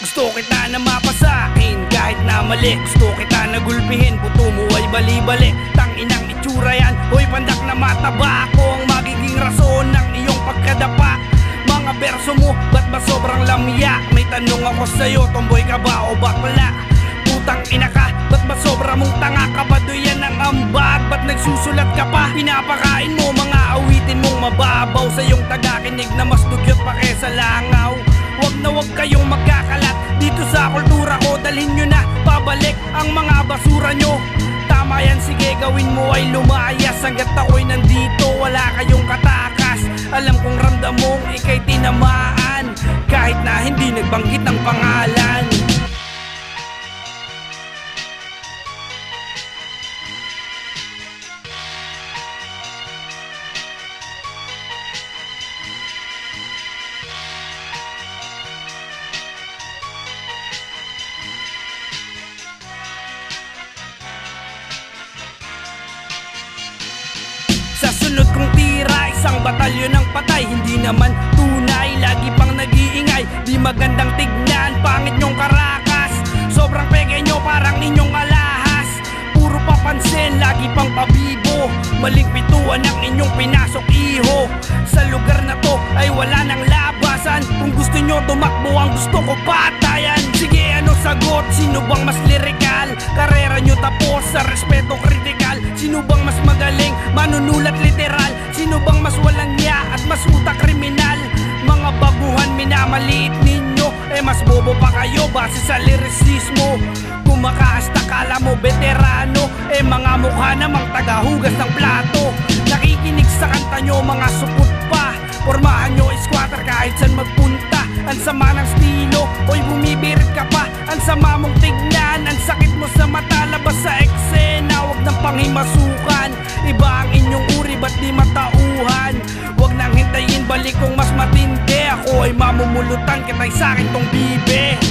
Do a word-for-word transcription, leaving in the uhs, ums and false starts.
Gusto kita na mapasakin kahit na mali. Gusto kita na gulpihin, buto mo ay bali-bali. Tanginang itsura yan, hoy pandak na mataba. Ako ang magiging rason ng iyong pagkadapa. Mga berso mo, ba't ba sobrang lamya? May tanong ako sa'yo, tomboy ka ba o bakla? Putang ina ka, ba't ba sobra mong tanga? Kabado yan ang ambag, ba't nagsusulat ka pa? Pinapakain mo mga awitin mong mababaw. Sa iyong tagakinig na mas dugyot pa kesa langaw. Wag na wag kayong magkakalat dito sa kultura ko. Dalhin nyo na pabalik ang mga basura nyo. Tama yan, sige gawin mo ay lumayas. Hanggat ako'y nandito, wala kayong katakas. Alam kong ramdam mong ika'y tinamaan, kahit na hindi nagbanggit ng pangalan. Sa sunod kong tira, isang batalyon ng patay. Hindi naman tunay, lagi pang nag-iingay. Di magandang tignan, pangit nyong karakas. Sobrang peke nyo, parang inyong alahas. Puro papansin, lagi pang pabibo. Maling pituan ang inyong pinasok, iho. Sa lugar na to ay wala nang labasan. Kung gusto nyo tumakbo, ang gusto ko patayan. Sige, ano sagot? Sino bang mas lirikal? Karera nyo tapos sa respeto kritikal. Sino bang mas magaling? Manunulat literal. Sino bang mas walang niya at mas utak kriminal? Mga baguhan minamaliit ninyo, eh mas bobo pa kayo base sa lirisismo. Kumakaasta kala mo veterano, eh mga mukha namang tagahugas ng plato. Nakikinig sa kanta nyo mga supot pa. Pormahan nyo squatter kahit saan magpunta. Ang sama ng stilo, oy bumibirit ka pa. Ang sama mong tignan, ang sakit mo sa mata. Labas sa eksena, wag ng panghimasukan. Iba ang inyong uri, ba't di matauhan? Wag nang hintayin, balik kong mas matindi. Ako ay mamumulutan, kita'y sa'kin tong bibe.